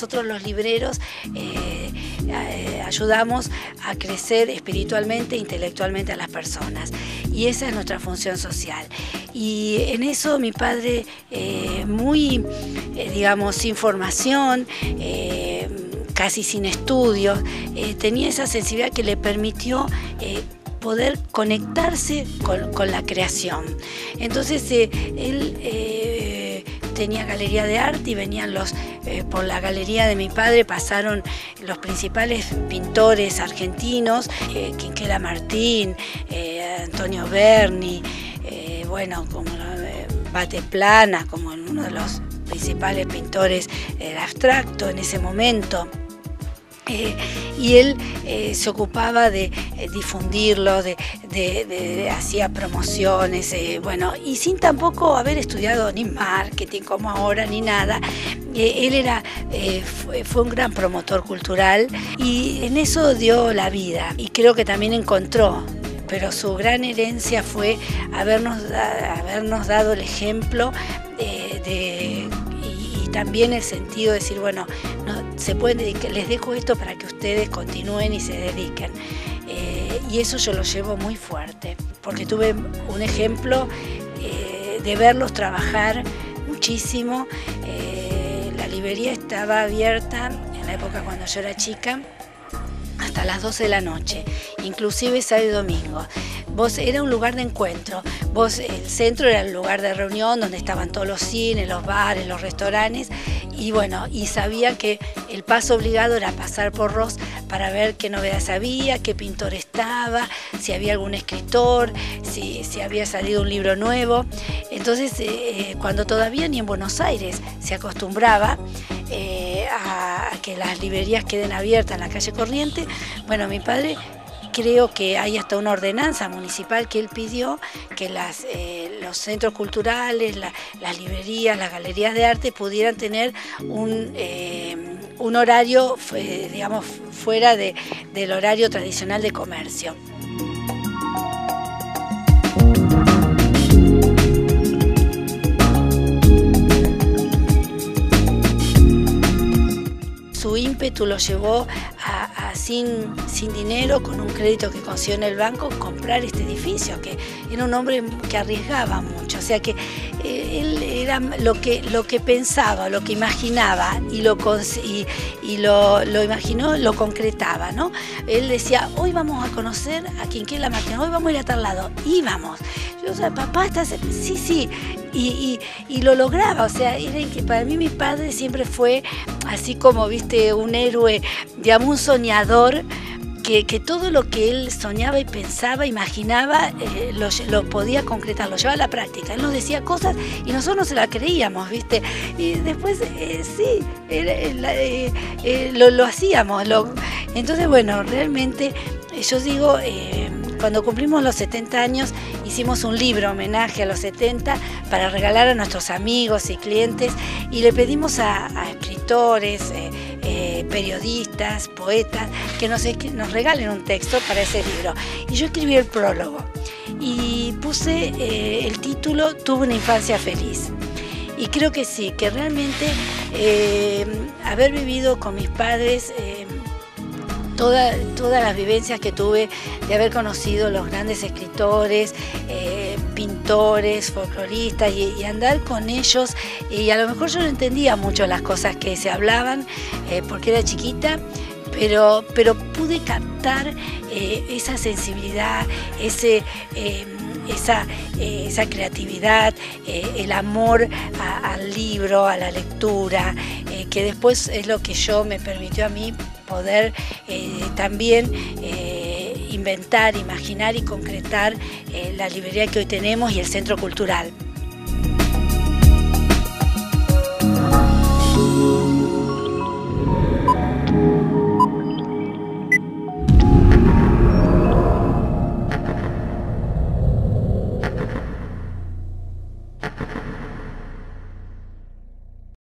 nosotros los libreros ayudamos a crecer espiritualmente e intelectualmente a las personas, y esa es nuestra función social. Y en eso mi padre, muy, digamos, sin formación, casi sin estudios, tenía esa sensibilidad que le permitió poder conectarse con la creación. Entonces él tenía galería de arte y venían por la galería de mi padre pasaron los principales pintores argentinos, Quinquela Martín, Antonio Berni, bueno, como Bateplana, como uno de los principales pintores del abstracto en ese momento. Y él se ocupaba de difundirlo, hacía promociones, bueno, y sin tampoco haber estudiado ni marketing como ahora ni nada. Él fue un gran promotor cultural y en eso dio la vida, y creo que también encontró, pero su gran herencia fue habernos dado el ejemplo y también el sentido de decir, bueno, no, se pueden dedicar, les dejo esto para que ustedes continúen y se dediquen. Y eso yo lo llevo muy fuerte, porque tuve un ejemplo de verlos trabajar muchísimo. La librería estaba abierta en la época cuando yo era chica hasta las 12 de la noche, inclusive sábado y domingo. Era un lugar de encuentro. El centro era el lugar de reunión donde estaban todos los cines, los bares, los restaurantes, y bueno, y sabía que el paso obligado era pasar por Ross para ver qué novedades había, qué pintor estaba, si había algún escritor, si había salido un libro nuevo. Entonces, cuando todavía ni en Buenos Aires se acostumbraba a que las librerías queden abiertas en la calle Corriente, bueno, mi padre, creo que hay hasta una ordenanza municipal que él pidió que los centros culturales, las librerías, las galerías de arte pudieran tener un horario, digamos, fuera del horario tradicional de comercio. Su ímpetu lo llevó a sin dinero, con un crédito que consiguió en el banco, comprar este edificio, que era un hombre que arriesgaba mucho. O sea que él era lo que pensaba, lo que imaginaba, y lo imaginó, lo concretaba, ¿no? Él decía, hoy vamos a conocer a Quinquela Martín, hoy vamos a ir a tal lado, íbamos. Yo, o sea, papá, sí, y lo lograba. O sea, para mí mi padre siempre fue así como, viste, un héroe, digamos, un soñador, que todo lo que él soñaba y pensaba, imaginaba, lo podía concretar, lo llevaba a la práctica. Él nos decía cosas y nosotros no se las creíamos, ¿viste? Y después, sí, lo hacíamos. Entonces, bueno, realmente, yo digo, cuando cumplimos los 70 años, hicimos un libro homenaje a los 70 para regalar a nuestros amigos y clientes, y le pedimos a escritores, periodistas, poetas, que nos regalen un texto para ese libro. Y yo escribí el prólogo y puse el título Tuve una infancia feliz. Y creo que sí, que realmente haber vivido con mis padres todas las vivencias que tuve de haber conocido los grandes escritores, pintores, folcloristas, y andar con ellos, y a lo mejor yo no entendía mucho las cosas que se hablaban porque era chiquita, pero pude captar esa sensibilidad, esa creatividad, el amor al libro, a la lectura, que después es lo que me permitió a mí poder también inventar, imaginar y concretar la librería que hoy tenemos y el centro cultural.